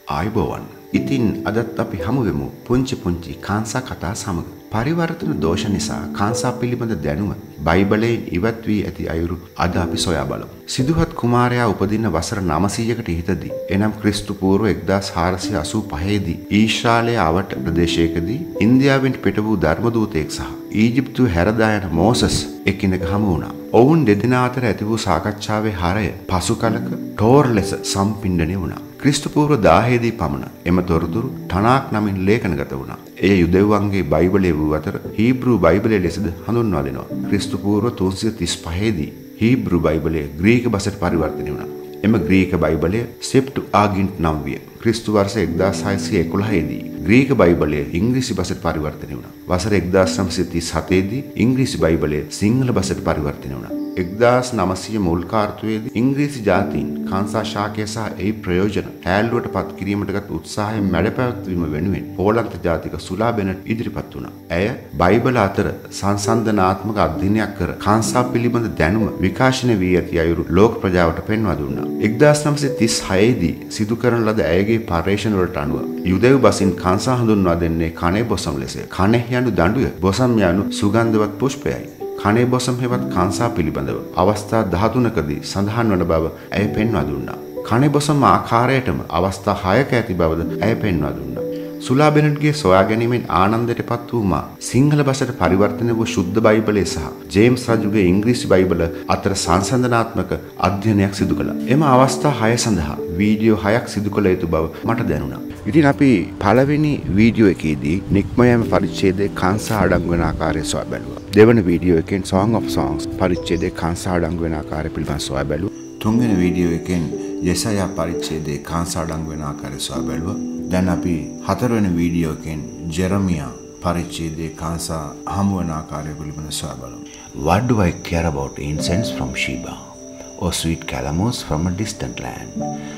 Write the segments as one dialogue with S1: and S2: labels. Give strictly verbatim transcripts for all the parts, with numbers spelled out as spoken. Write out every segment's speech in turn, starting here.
S1: ආයුබෝවන්. ඉතින් අදත් අපි හමු වෙමු පුංචි පුංචි කාන්සා කතා සමග. පරිවර්තන දෝෂ නිසා කාන්සා පිළිබඳ දැනුම බයිබලයෙන් ඉවත් වී ඇති අයුරු අද අපි සොයා බලමු. සිදුහත් කුමාරයා උපදින වසර නවසීයකට ඉහතදී එනම් ක්‍රිස්තු පූර්ව එක්දාස් හාරසිය අසූපහේ දී ඊශ්‍රායලයේ අවට ප්‍රදේශයකදී ඉන්දියාවෙන් පිට වූ ධර්මදූතයෙක් සහ ඊජිප්තුව හැරදා යන මෝසස් එකිනෙක හමු වුණා. ඔවුන් දෙදෙනා අතර ඇති වූ සාකච්ඡාවේ හරය පසු කලක ටෝර් ලෙස සම්පිණ්ඩණය වුණා. ක්‍රිස්තු පූර්ව දාහේ දී පමණ එම තොරතුරු තනාක් නමින් ලේඛනගත වුණා. එය යුදෙව්වන්ගේ බයිබලයේ වූ අතර හීබ්‍රු බයිබලයේ ලෙසද හඳුන්වා දෙනවා. ක්‍රිස්තු පූර්ව තුන්සිය තිස්පහේ දී හීබ්රු බයිබලය ග්‍රීක බසට පරිවර්තනය වුණා. එම ග්‍රීක බයිබලය සෙප්ටු ආගින්ට් නම් විය. ක්‍රිස්තු වර්ෂ එක්දාස් හයසිය එකොළහේ දී ග්‍රීක බයිබලය ඉංග්‍රීසි බසට පරිවර්තනය වුණා. වසර එක්දාස් නවසිය තිස් හතේ දී ඉංග්‍රීසි බයිබලය සිංහල බසට පරිවර්තනය වුණා. එක්දාස් නවසිය මුල් කාර්තුවේදී ඉංග්‍රීසි ජාතීන් කාන්සා ශාකය සහ එහි ප්‍රයෝජන හැල්ලුවට පත් කිරීමටගත් උත්සාහයෙන් මැඩපැවැත්වීම වෙනුවෙන් පෝලන්ත ජාතික සුලා බෙනට් ඉදිරිපත් වුණා. ඇය බයිබල අතර සංසන්දනාත්මක අධ්‍යයනයක් කර කාන්සා පිළිබඳ දැනුම විකාශනය වී ඇති අයුරු ලෝක ප්‍රජාවට පෙන්වා දුන්නා. එක්දාස් නවසිය තිස් හයේ දී සිදු කරන ලද ඇයගේ පර්යේෂණ වලට අනුව යුදෙව් බසින් කාන්සා හඳුන්වා දෙන්නේ කනේ-බොසම් ලෙසය. කනේ යනු දඬුය, බොසම් යනු සුගන්ධවත් පුෂ්පයයි. kaneh-bosom හෙවත් කාන්සා පිළිබඳව අවස්ථා දහතුනකදී සඳහන් වන බව ඇය පෙන්වා දුන්නා. kaneh-bosom ආකාරයටම අවස්ථා හයක ඇති බවද ඇය පෙන්වා දුන්නා. සුලා බෙනට්ගේ සොයා ගැනීමෙන් ආනන්දයටපත් වූ මා සිංහල බසට පරිවර්තනය වූ ශුද්ධ බයිබලය සහ ජේම්ස් රජුගේ ඉංග්‍රීසි බයිබල අතර සංසන්දනාත්මක අධ්‍යයනයක් සිදු කළා. එම අවස්ථා හය සඳහා වීඩියෝ හයක් සිදු කළ යුතු බව මට දැනුණා. ඉතින් අපි පළවෙනි වීඩියෝ එකේදී නික්ම යෑම පරිච්ඡේදයේ කාන්සා අඩංගු වෙන ආකාරය සොයා බැලුවා. දෙවන වීඩියෝ එකෙන් Song of Songs පරිච්ඡේදයේ කාන්සා අඩංගු වෙන ආකාරය පිළිබඳව සොයා බැලුවා. තුන්වෙනි වීඩියෝ එකෙන් යෙසායා පරිච්ඡේදයේ කාන්සා අඩංගු වෙන ආකාරය සොයා බැලුවා. දැන් අපි හතරවෙනි වීඩියෝ එකෙන් ජෙරමියා පරිච්ඡේදයේ කාන්සා හමු වෙන ආකාරය පිළිබඳව සොයා බලමු. What do I care about incense from Sheba or sweet calamus from a distant land?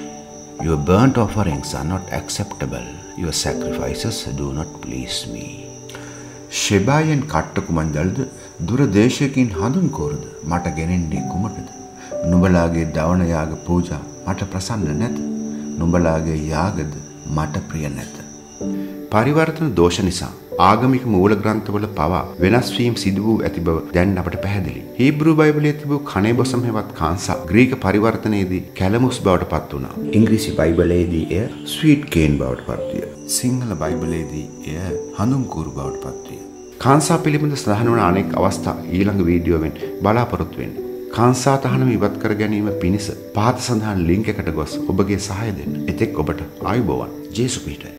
S1: Your burnt offerings are not acceptable. Your sacrifices do not please me. ශෙබායෙන් කට්ට කුමන්දල්ද දුර දේශයකින් හඳුන් කෝරද මට ගෙනෙන්නේ කුමටද? නුඹලාගේ දවන යාග පූජා මට ප්‍රසන්න නැත. නුඹලාගේ යාගද මට ප්‍රිය නැත. පරිවර්තන දෝෂ නිසා ආගමික මූල ග්‍රන්ථවල පවා වෙනස් වීම සිදු වූ ඇති බව දැන් අපට පැහැදිලි. හීබ්‍රු බයිබලයේ තිබූ kaneh-bosom හෙවත් කාන්සා ග්‍රීක පරිවර්තනයේදී කැලමුස් බවට පත් වුණා. ඉංග්‍රීසි බයිබලයේදී එය ස්වීට් කේන් බවට පත් විය. සිංහල බයිබලයේදී එය හඳුන්කූරු බවට පත් විය. කාන්සා පිළිබඳ සඳහන් වන අනෙක් අවස්ථා ඊළඟ වීඩියෝවෙන් බලාපොරොත්තු වෙන්න. කාන්සා තහනම ඉවත් කර ගැනීම පිණිස පහත සඳහන් ලින්ක් එකට ගොස් ඔබගේ සහාය දෙන්න. එතෙක් ඔබට ආයුබෝවන්. ජේසු පිහිටයි.